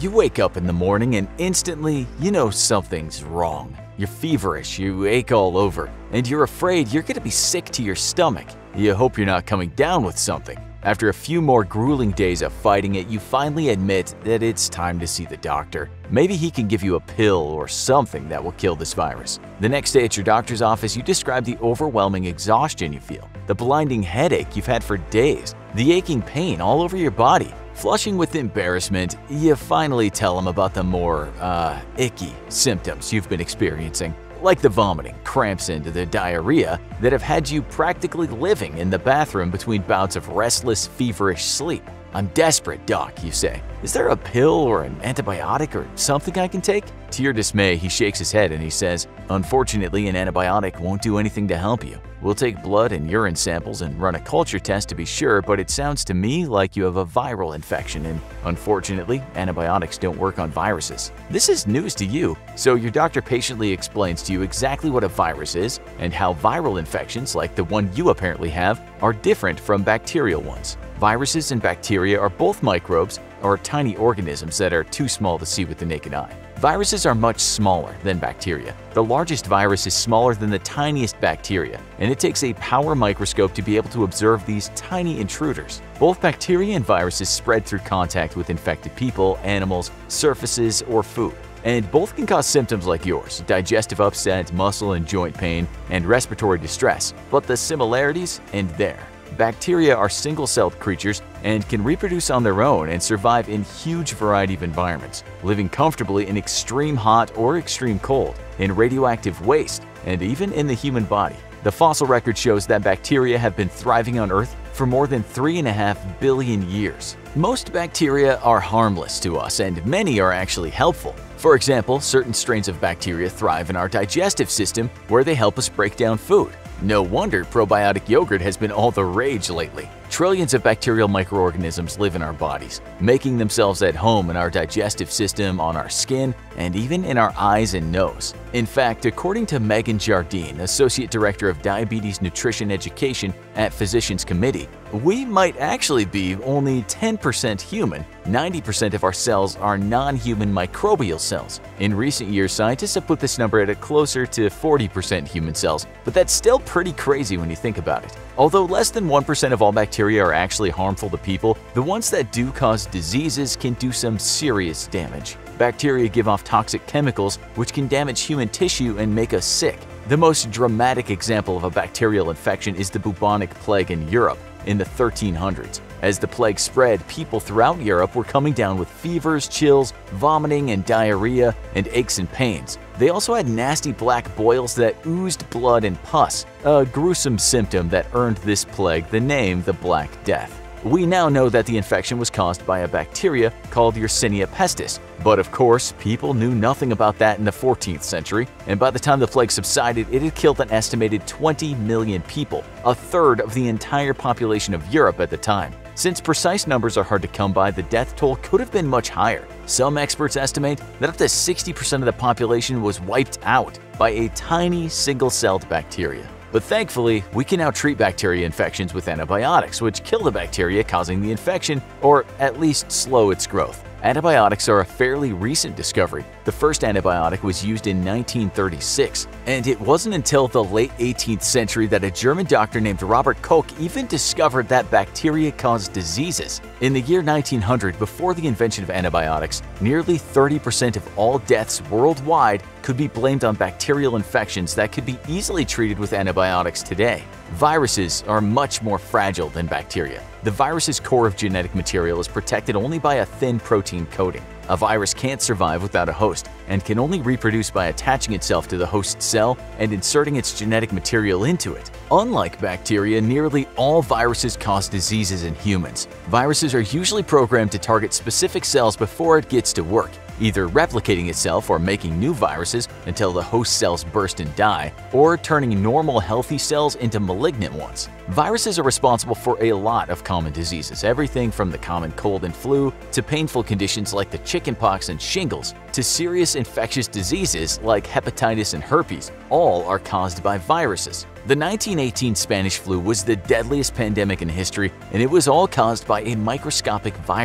You wake up in the morning and instantly you know something's wrong. You're feverish, you ache all over, and you're afraid you're going to be sick to your stomach. You hope you're not coming down with something. After a few more grueling days of fighting it, you finally admit that it's time to see the doctor. Maybe he can give you a pill or something that will kill this virus. The next day at your doctor's office, you describe the overwhelming exhaustion you feel, the blinding headache you've had for days, the aching pain all over your body. Flushing with embarrassment, you finally tell him about the more, icky symptoms you've been experiencing, like the vomiting, cramps, and the diarrhea that have had you practically living in the bathroom between bouts of restless, feverish sleep. "I'm desperate, doc," you say. "Is there a pill or an antibiotic or something I can take?" To your dismay, he shakes his head and he says, "Unfortunately, an antibiotic won't do anything to help you. We'll take blood and urine samples and run a culture test to be sure, but it sounds to me like you have a viral infection, and unfortunately, antibiotics don't work on viruses." This is news to you, so your doctor patiently explains to you exactly what a virus is and how viral infections, like the one you apparently have, are different from bacterial ones. Viruses and bacteria are both microbes or tiny organisms that are too small to see with the naked eye. Viruses are much smaller than bacteria. The largest virus is smaller than the tiniest bacteria, and it takes a power microscope to be able to observe these tiny intruders. Both bacteria and viruses spread through contact with infected people, animals, surfaces, or food. And both can cause symptoms like yours: digestive upset, muscle and joint pain, and respiratory distress. But the similarities end there. Bacteria are single-celled creatures and can reproduce on their own and survive in huge variety of environments, living comfortably in extreme hot or extreme cold, in radioactive waste, and even in the human body. The fossil record shows that bacteria have been thriving on Earth for more than 3.5 billion years. Most bacteria are harmless to us, and many are actually helpful. For example, certain strains of bacteria thrive in our digestive system where they help us break down food. No wonder probiotic yogurt has been all the rage lately. Trillions of bacterial microorganisms live in our bodies, making themselves at home in our digestive system, on our skin, and even in our eyes and nose. In fact, according to Megan Jardine, Associate Director of Diabetes Nutrition Education at Physicians Committee, we might actually be only 10% human. 90% of our cells are non-human microbial cells. In recent years, scientists have put this number at closer to 40% human cells, but that's still pretty crazy when you think about it. Although less than 1% of all bacteria are actually harmful to people, the ones that do cause diseases can do some serious damage. Bacteria give off toxic chemicals which can damage human tissue and make us sick. The most dramatic example of a bacterial infection is the bubonic plague in Europe in the 1300s. As the plague spread, people throughout Europe were coming down with fevers, chills, vomiting and diarrhea, and aches and pains. They also had nasty black boils that oozed blood and pus, a gruesome symptom that earned this plague the name the Black Death. We now know that the infection was caused by a bacteria called Yersinia pestis, but of course, people knew nothing about that in the 14th century, and by the time the plague subsided, it had killed an estimated 20 million people, a third of the entire population of Europe at the time. Since precise numbers are hard to come by, the death toll could have been much higher. Some experts estimate that up to 60% of the population was wiped out by a tiny single-celled bacteria. But thankfully, we can now treat bacteria infections with antibiotics, which kill the bacteria causing the infection, or at least slow its growth. Antibiotics are a fairly recent discovery. The first antibiotic was used in 1936, and it wasn't until the late 18th century that a German doctor named Robert Koch even discovered that bacteria caused diseases. In the year 1900, before the invention of antibiotics, nearly 30% of all deaths worldwide could be blamed on bacterial infections that could be easily treated with antibiotics today. Viruses are much more fragile than bacteria. The virus's core of genetic material is protected only by a thin protein coating. A virus can't survive without a host and can only reproduce by attaching itself to the host cell and inserting its genetic material into it. Unlike bacteria, nearly all viruses cause diseases in humans. Viruses are usually programmed to target specific cells before it gets to work, either replicating itself or making new viruses until the host cells burst and die, or turning normal healthy cells into malignant ones. Viruses are responsible for a lot of common diseases, everything from the common cold and flu to painful conditions like the chickenpox and shingles to serious infectious diseases like hepatitis and herpes. All are caused by viruses. The 1918 Spanish flu was the deadliest pandemic in history, and it was all caused by a microscopic virus.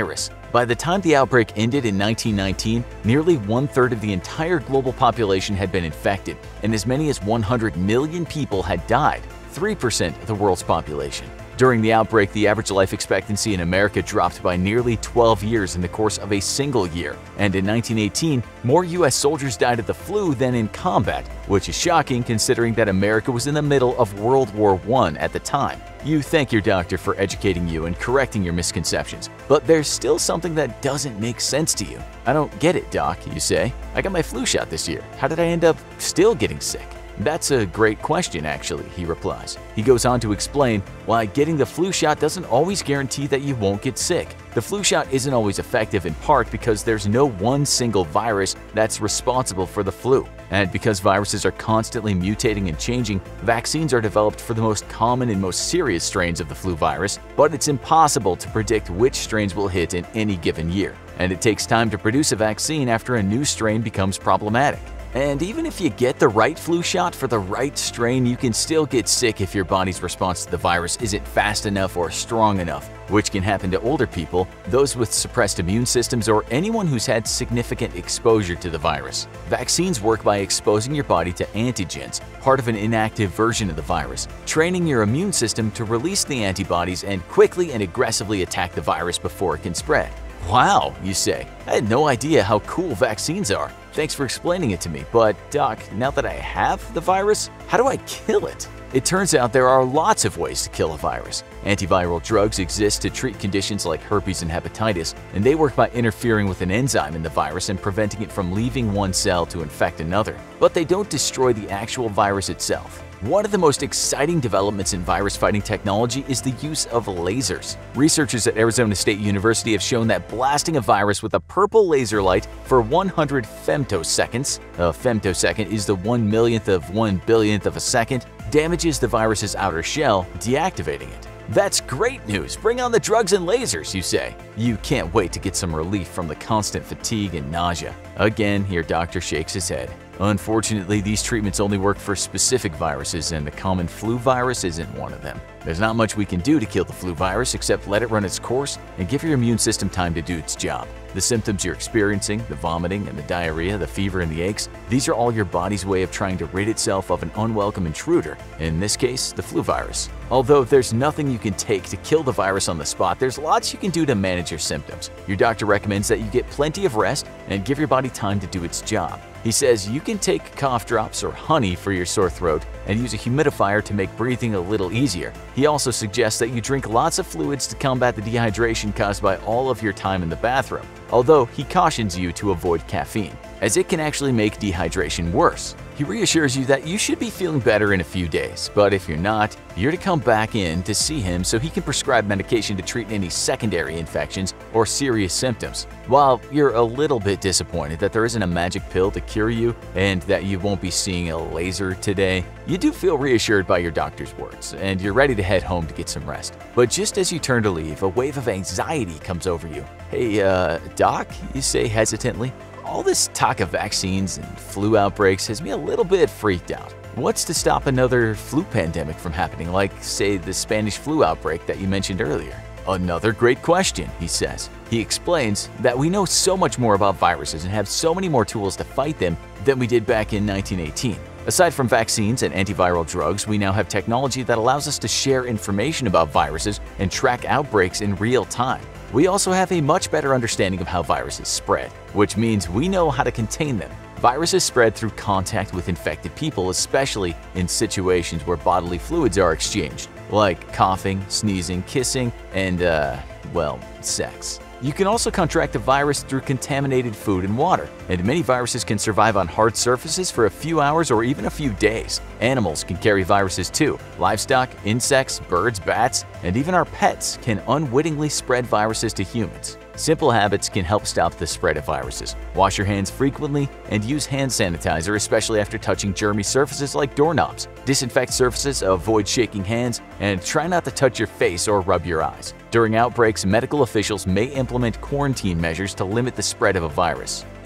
By the time the outbreak ended in 1919, nearly one-third of the entire global population had been infected, and as many as 100 million people had died, 3% of the world's population. During the outbreak, the average life expectancy in America dropped by nearly 12 years in the course of a single year, and in 1918, more U.S. soldiers died of the flu than in combat, which is shocking considering that America was in the middle of World War I at the time. You thank your doctor for educating you and correcting your misconceptions, but there's still something that doesn't make sense to you. "I don't get it, doc," you say. "I got my flu shot this year. How did I end up still getting sick?" "That's a great question, actually," he replies. He goes on to explain why getting the flu shot doesn't always guarantee that you won't get sick. The flu shot isn't always effective in part because there's no one single virus that's responsible for the flu. And because viruses are constantly mutating and changing, vaccines are developed for the most common and most serious strains of the flu virus, but it's impossible to predict which strains will hit in any given year. And it takes time to produce a vaccine after a new strain becomes problematic. And even if you get the right flu shot for the right strain, you can still get sick if your body's response to the virus isn't fast enough or strong enough, which can happen to older people, those with suppressed immune systems, or anyone who's had significant exposure to the virus. Vaccines work by exposing your body to antigens, part of an inactive version of the virus, training your immune system to release the antibodies and quickly and aggressively attack the virus before it can spread. "Wow," you say, "I had no idea how cool vaccines are. Thanks for explaining it to me, but doc, now that I have the virus, how do I kill it?" It turns out there are lots of ways to kill a virus. Antiviral drugs exist to treat conditions like herpes and hepatitis, and they work by interfering with an enzyme in the virus and preventing it from leaving one cell to infect another. But they don't destroy the actual virus itself. One of the most exciting developments in virus-fighting technology is the use of lasers. Researchers at Arizona State University have shown that blasting a virus with a purple laser light for 100 femtoseconds — a femtosecond is the 1/millionth of 1/billionth of a second — damages the virus's outer shell, deactivating it. "That's great news! Bring on the drugs and lasers," you say. You can't wait to get some relief from the constant fatigue and nausea. Again, your doctor shakes his head. Unfortunately, these treatments only work for specific viruses, and the common flu virus isn't one of them. There's not much we can do to kill the flu virus except let it run its course and give your immune system time to do its job. The symptoms you're experiencing, the vomiting and the diarrhea, the fever and the aches, these are all your body's way of trying to rid itself of an unwelcome intruder, in this case, the flu virus. Although there's nothing you can take to kill the virus on the spot, there's lots you can do to manage your symptoms. Your doctor recommends that you get plenty of rest and give your body time to do its job. He says you can take cough drops or honey for your sore throat and use a humidifier to make breathing a little easier. He also suggests that you drink lots of fluids to combat the dehydration caused by all of your time in the bathroom, although he cautions you to avoid caffeine, as it can actually make dehydration worse. He reassures you that you should be feeling better in a few days, but if you're not, you're to come back in to see him so he can prescribe medication to treat any secondary infections or serious symptoms. While you're a little bit disappointed that there isn't a magic pill to cure you and that you won't be seeing a laser today, you do feel reassured by your doctor's words, and you're ready to head home to get some rest. But just as you turn to leave, a wave of anxiety comes over you. "Hey, doc," you say hesitantly. "All this talk of vaccines and flu outbreaks has me a little bit freaked out. What's to stop another flu pandemic from happening, like, say, the Spanish flu outbreak that you mentioned earlier?" "Another great question," he says. He explains that we know so much more about viruses and have so many more tools to fight them than we did back in 1918. Aside from vaccines and antiviral drugs, we now have technology that allows us to share information about viruses and track outbreaks in real time. We also have a much better understanding of how viruses spread, which means we know how to contain them. Viruses spread through contact with infected people, especially in situations where bodily fluids are exchanged, like coughing, sneezing, kissing, and, well, sex. You can also contract the virus through contaminated food and water, and many viruses can survive on hard surfaces for a few hours or even a few days. Animals can carry viruses too. Livestock, insects, birds, bats, and even our pets can unwittingly spread viruses to humans. Simple habits can help stop the spread of viruses. Wash your hands frequently and use hand sanitizer, especially after touching germy surfaces like doorknobs. Disinfect surfaces, avoid shaking hands, and try not to touch your face or rub your eyes. During outbreaks, medical officials may implement quarantine measures to limit the spread of a virus.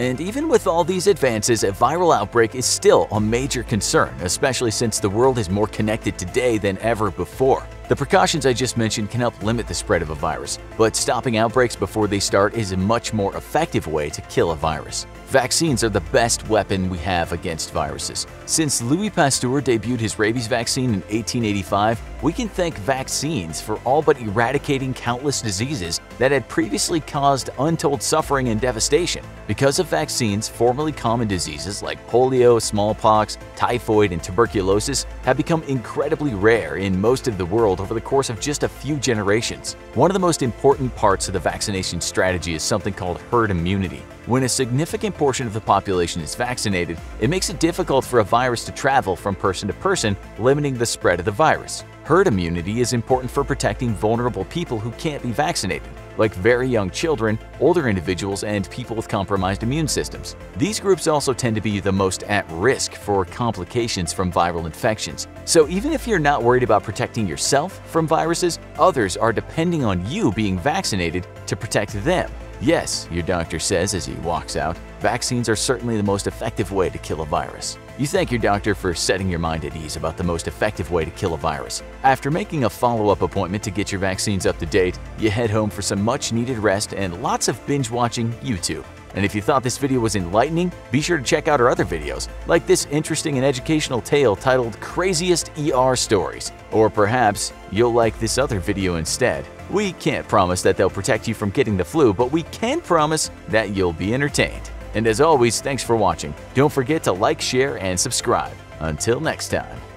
And even with all these advances, a viral outbreak is still a major concern, especially since the world is more connected today than ever before. The precautions I just mentioned can help limit the spread of a virus, but stopping outbreaks before they start is a much more effective way to kill a virus. Vaccines are the best weapon we have against viruses. Since Louis Pasteur debuted his rabies vaccine in 1885, we can thank vaccines for all but eradicating countless diseases that had previously caused untold suffering and devastation. Because of vaccines, formerly common diseases like polio, smallpox, typhoid, and tuberculosis have become incredibly rare in most of the world over the course of just a few generations. One of the most important parts of the vaccination strategy is something called herd immunity. When a significant portion of the population is vaccinated, it makes it difficult for a virus to travel from person to person, limiting the spread of the virus. Herd immunity is important for protecting vulnerable people who can't be vaccinated, like very young children, older individuals, and people with compromised immune systems. These groups also tend to be the most at risk for complications from viral infections. So even if you're not worried about protecting yourself from viruses, others are depending on you being vaccinated to protect them. Yes, your doctor says as he walks out, vaccines are certainly the most effective way to kill a virus. You thank your doctor for setting your mind at ease about the most effective way to kill a virus. After making a follow-up appointment to get your vaccines up to date, you head home for some much-needed rest and lots of binge-watching YouTube. And if you thought this video was enlightening, be sure to check out our other videos, like this interesting and educational tale titled Craziest ER Stories. Or perhaps you'll like this other video instead. We can't promise that they'll protect you from getting the flu, but we can promise that you'll be entertained. And as always, thanks for watching. Don't forget to like, share, and subscribe. Until next time.